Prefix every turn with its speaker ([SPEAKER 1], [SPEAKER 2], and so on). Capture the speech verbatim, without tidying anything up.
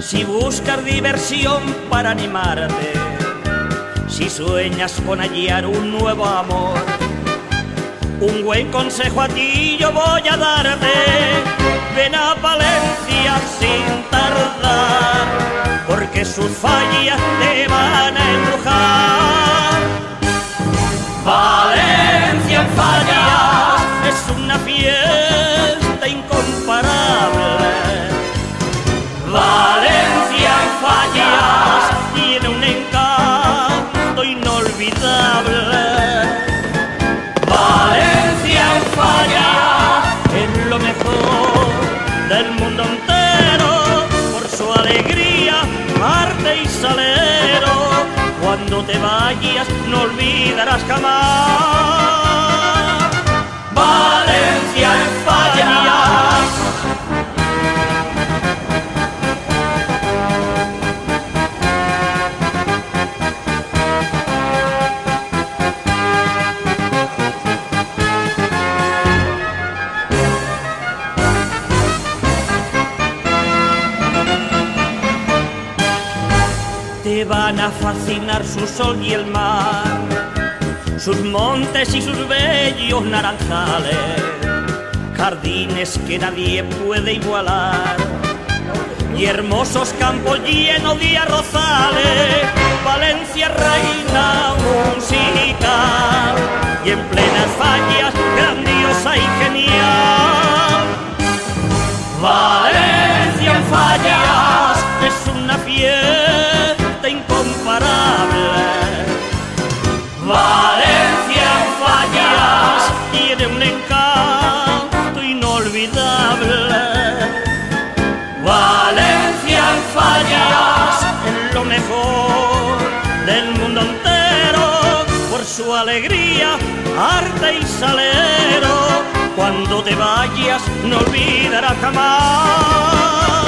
[SPEAKER 1] Si buscas diversión para animarte, si sueñas con hallar un nuevo amor, un buen consejo a ti yo voy a darte. Ven a Valencia sin tardar, porque sus fallas te van a embrujar. Valencia en fallas es una fiesta incomparable. Valencia en fallas tiene un encanto inolvidable. Valencia en fallas es lo mejor del mundo entero, por su alegría, arte y salero. Cuando te vayas no olvidarás jamás Valencia en fallas. Te van a fascinar su sol y el mar, sus montes y sus bellos naranjales, jardines que nadie puede igualar, y hermosos campos llenos de arrozales. Valencia reina musical, y en plenas fallas grandiosa y genial. Valencia en fallas es una fiesta incomparable. Valencia en fallas tiene un encanto inolvidable. Valencia en fallas es lo mejor del mundo entero, por su alegría, arte y salero. Cuando te vayas no olvidarás jamás